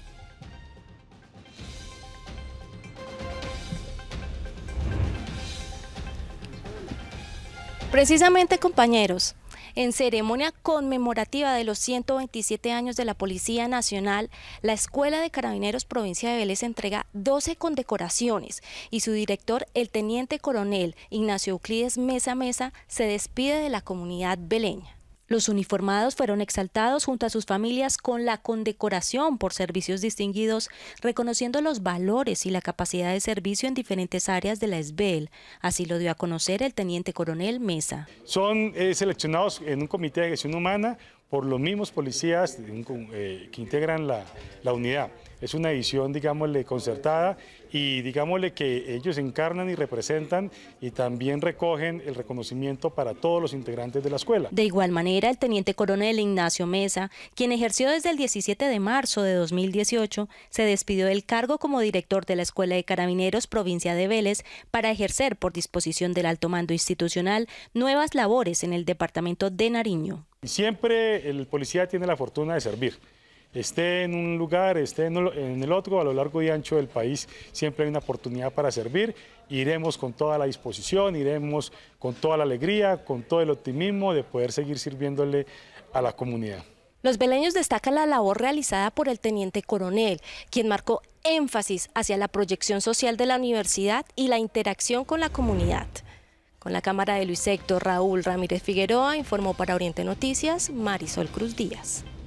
Precisamente, compañeros, en ceremonia conmemorativa de los 127 años de la Policía Nacional, la Escuela de Carabineros Provincia de Vélez entrega 12 condecoraciones y su director, el Teniente Coronel Ignacio Euclides Mesa Mesa, se despide de la comunidad veleña. Los uniformados fueron exaltados junto a sus familias con la condecoración por servicios distinguidos, reconociendo los valores y la capacidad de servicio en diferentes áreas de la SBEL. Así lo dio a conocer el Teniente Coronel Mesa. Son seleccionados en un comité de gestión humana por los mismos policías que integran la unidad. Es una edición, digámosle, concertada y digámosle que ellos encarnan y representan y también recogen el reconocimiento para todos los integrantes de la escuela. De igual manera, el Teniente Coronel Ignacio Mesa, quien ejerció desde el 17 de marzo de 2018, se despidió del cargo como director de la Escuela de Carabineros Provincia de Vélez para ejercer por disposición del alto mando institucional nuevas labores en el departamento de Nariño. Siempre el policía tiene la fortuna de servir. Esté en un lugar, esté en el otro, a lo largo y ancho del país, siempre hay una oportunidad para servir. Iremos con toda la disposición, iremos con toda la alegría, con todo el optimismo de poder seguir sirviéndole a la comunidad. Los veleños destacan la labor realizada por el Teniente Coronel, quien marcó énfasis hacia la proyección social de la universidad y la interacción con la comunidad. Con la cámara de Luis Héctor Raúl Ramírez Figueroa, informó para Oriente Noticias Marisol Cruz Díaz.